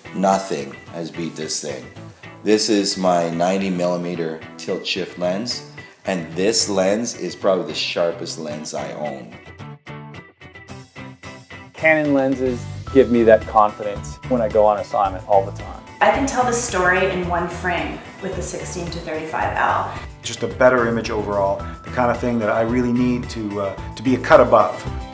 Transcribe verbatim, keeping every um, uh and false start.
nothing has beat this thing. This is my ninety millimeter tilt shift lens, and this lens is probably the sharpest lens I own. Canon lenses give me that confidence when I go on assignment all the time. I can tell the story in one frame with the sixteen to thirty-five L. Just a better image overall, the kind of thing that I really need to, uh, to be a cut above.